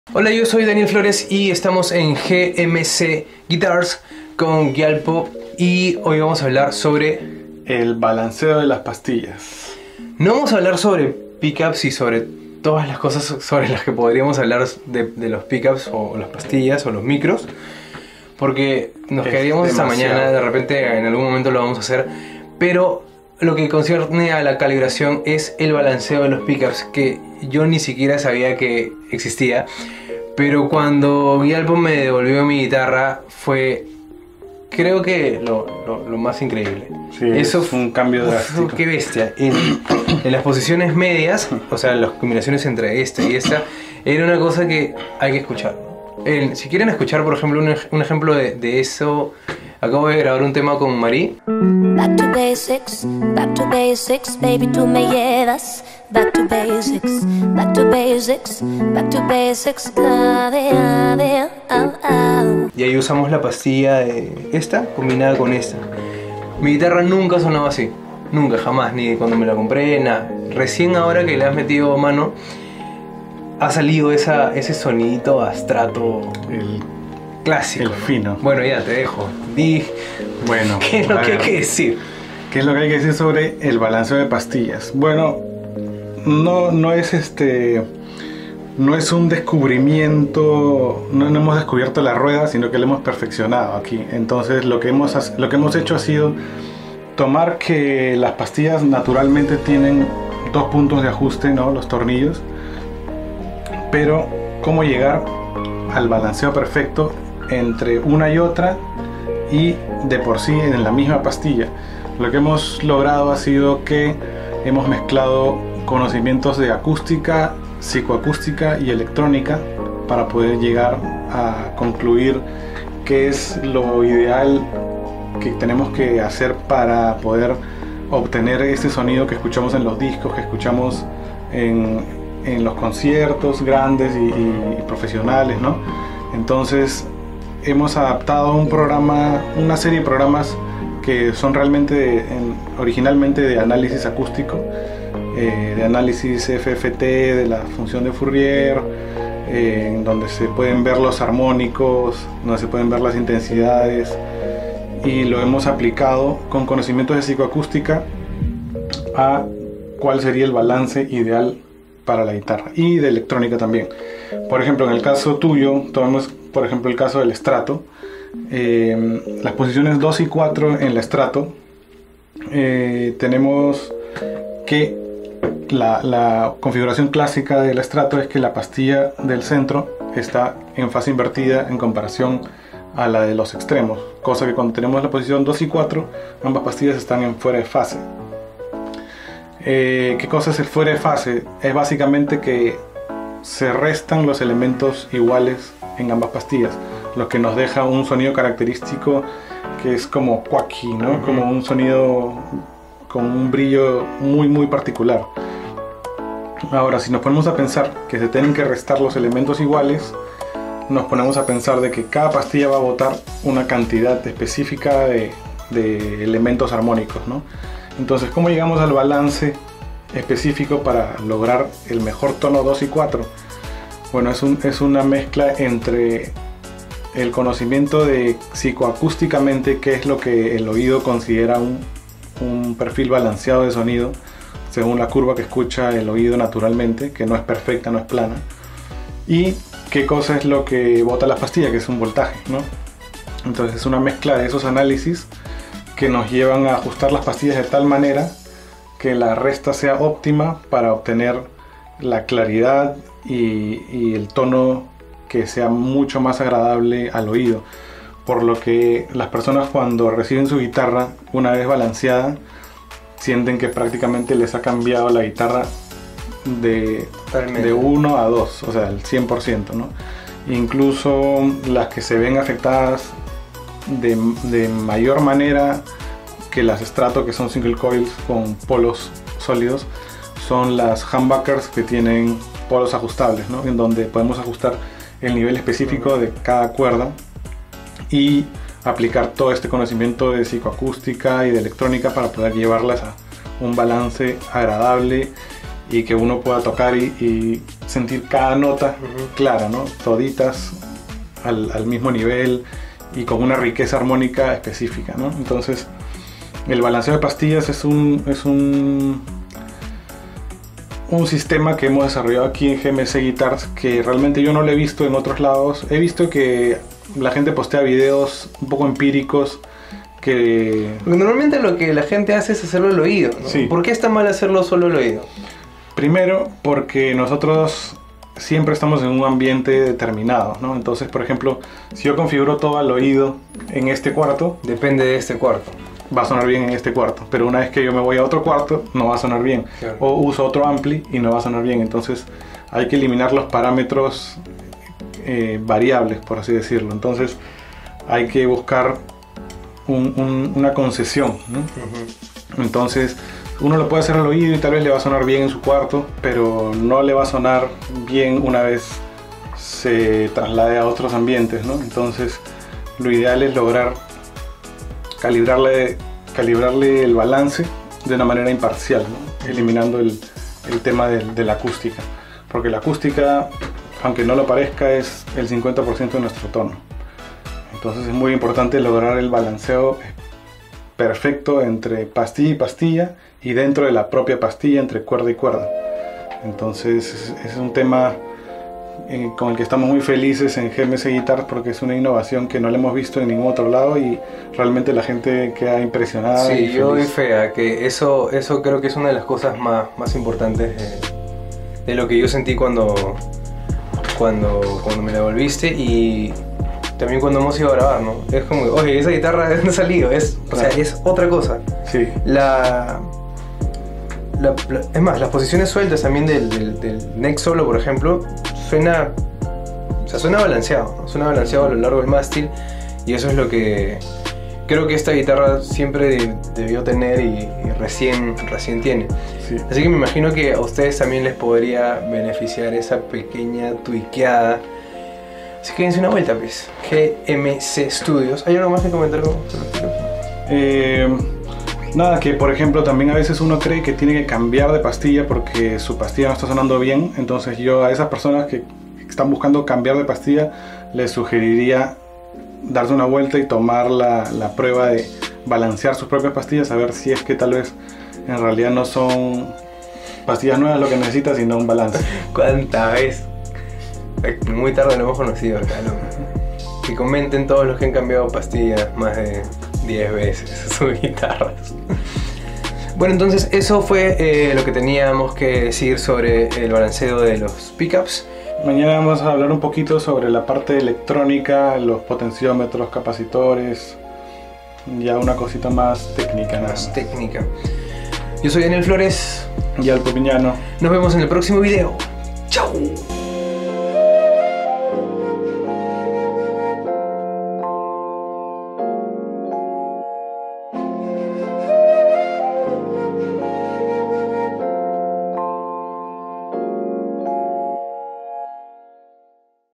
Hola, yo soy Daniel Flores y estamos en GMC Guitars con Gyalpo y hoy vamos a hablar sobre el balanceo de las pastillas. No vamos a hablar sobre pickups y sobre todas las cosas sobre las que podríamos hablar de los pickups o las pastillas o los micros, porque nos quedaríamos esta mañana, de repente en algún momento lo vamos a hacer, pero lo que concierne a la calibración es el balanceo de los pickups, que yo ni siquiera sabía que existía, pero cuando Gyalpo me devolvió mi guitarra fue, creo que lo más increíble. Sí, eso fue un cambio drástico. ¡Qué bestia! En las posiciones medias, o sea, las combinaciones entre esta y esta, era una cosa que hay que escuchar. Si quieren escuchar, por ejemplo, un ejemplo de eso, acabo de grabar un tema con Marí. Back to basics, baby, tú me llevas. Back to basics, back to basics, back to basics. Y ahí usamos la pastilla de esta combinada con esta. Mi guitarra nunca sonaba así, nunca, jamás, ni cuando me la compré, nada. Recién ahora que le has metido mano, ha salido ese sonidito astrato, el clásico. El fino. Bueno, ya te dejo. Bueno, ¿qué es lo que hay que decir? ¿Qué es lo que hay que decir sobre el balanceo de pastillas? Bueno, no es un descubrimiento, no hemos descubierto la rueda, sino que la hemos perfeccionado aquí. Entonces lo que hemos hecho ha sido tomar que las pastillas naturalmente tienen dos puntos de ajuste, ¿no? Los tornillos, pero cómo llegar al balanceo perfecto entre una y otra y de por sí en la misma pastilla. Lo que hemos logrado ha sido que hemos mezclado conocimientos de acústica, psicoacústica y electrónica para poder llegar a concluir qué es lo ideal que tenemos que hacer para poder obtener este sonido que escuchamos en los discos, que escuchamos en los conciertos grandes y profesionales, ¿no? Entonces hemos adaptado una serie de programas que son realmente originalmente de análisis acústico, de análisis FFT, de la función de Fourier, donde se pueden ver los armónicos, donde se pueden ver las intensidades, y lo hemos aplicado con conocimientos de psicoacústica a cuál sería el balance ideal para la guitarra, y de electrónica también. Por ejemplo, en el caso tuyo, tomemos por ejemplo el caso del estrato. Las posiciones 2 y 4 en el estrato, tenemos que la configuración clásica del estrato es que la pastilla del centro está en fase invertida en comparación a la de los extremos, cosa que cuando tenemos la posición 2 y 4, ambas pastillas están en fuera de fase. ¿Qué cosa es el fuera de fase? Es básicamente que se restan los elementos iguales en ambas pastillas, lo que nos deja un sonido característico que es como quacky, ¿no? Como un sonido con un brillo muy particular. Ahora, si nos ponemos a pensar que se tienen que restar los elementos iguales, nos ponemos a pensar de que cada pastilla va a botar una cantidad específica de elementos armónicos, ¿no? Entonces, ¿cómo llegamos al balance específico para lograr el mejor tono 2 y 4? Bueno, es una mezcla entre el conocimiento de psicoacústicamente, qué es lo que el oído considera un perfil balanceado de sonido, según la curva que escucha el oído naturalmente, que no es perfecta, no es plana, y qué cosa es lo que bota la pastilla, que es un voltaje, ¿no? Entonces es una mezcla de esos análisis que nos llevan a ajustar las pastillas de tal manera que la resta sea óptima para obtener la claridad y el tono que sea mucho más agradable al oído. Por lo que las personas, cuando reciben su guitarra una vez balanceada, sienten que prácticamente les ha cambiado la guitarra de 1 a 2, o sea, el 100%, ¿no? Incluso las que se ven afectadas de mayor manera que las Strato, que son single coils con polos sólidos, son las humbuckers, que tienen polos ajustables, ¿no? En donde podemos ajustar el nivel específico de cada cuerda y aplicar todo este conocimiento de psicoacústica y de electrónica para poder llevarlas a un balance agradable y que uno pueda tocar y sentir cada nota clara, ¿no? Toditas al mismo nivel y con una riqueza armónica específica, ¿no? Entonces, el balanceo de pastillas es un sistema que hemos desarrollado aquí en GMC Guitars, que realmente yo no lo he visto en otros lados. He visto que la gente postea videos un poco empíricos que... Porque normalmente lo que la gente hace es hacerlo al oído, ¿no? Sí. ¿Por qué está mal hacerlo solo al oído? Primero, porque nosotros siempre estamos en un ambiente determinado, ¿no? Entonces, por ejemplo, si yo configuro todo al oído en este cuarto, Depende de este cuarto. va a sonar bien en este cuarto, pero una vez que yo me voy a otro cuarto, no va a sonar bien. Claro. O uso otro ampli y no va a sonar bien. Entonces, hay que eliminar los parámetros variables, por así decirlo. Entonces, hay que buscar una concesión, ¿no? Entonces, uno lo puede hacer al oído y tal vez le va a sonar bien en su cuarto, pero no le va a sonar bien una vez se traslade a otros ambientes, ¿no? Entonces, lo ideal es lograr calibrarle el balance de una manera imparcial, ¿no? Eliminando el tema de la acústica, porque la acústica, aunque no lo parezca, es el 50% de nuestro tono. Entonces es muy importante lograr el balanceo perfecto entre pastilla y pastilla y dentro de la propia pastilla entre cuerda y cuerda. Entonces es un tema con el que estamos muy felices en GMC Guitars, porque es una innovación que no la hemos visto en ningún otro lado y realmente la gente queda impresionada. Sí, y yo doy feliz. fe a que eso creo que es una de las cosas más importantes de lo que yo sentí cuando me la devolviste, y también cuando hemos ido a grabar, ¿no? Es como, oye, esa guitarra no ha salido, es otra cosa. Sí. Es más, las posiciones sueltas también del neck solo, por ejemplo, suena balanceado, ¿no? Suena balanceado a lo largo del mástil, y eso es lo que creo que esta guitarra siempre debió tener y recién tiene. Sí. Así que me imagino que a ustedes también les podría beneficiar esa pequeña tuiqueada. Así que dense una vuelta, pues. GMC Studios. ¿Hay algo más que comentar con Nada, que por ejemplo también a veces uno cree que tiene que cambiar de pastilla porque su pastilla no está sonando bien. Entonces yo a esas personas que están buscando cambiar de pastilla les sugeriría darse una vuelta y tomar la prueba de balancear sus propias pastillas, a ver si es que tal vez en realidad no son pastillas nuevas lo que necesitas, sino un balance. ¿Cuánta vez? Muy tarde lo hemos conocido acá, ¿no? Que comenten todos los que han cambiado pastillas más de 10 veces sus guitarras. Bueno, entonces eso fue lo que teníamos que decir sobre el balanceo de los pickups. Mañana vamos a hablar un poquito sobre la parte electrónica, los potenciómetros, capacitores, ya una cosita más técnica. Más técnica. Yo soy Daniel Flores. Y al Pupiñano. Nos vemos en el próximo video. ¡Chao!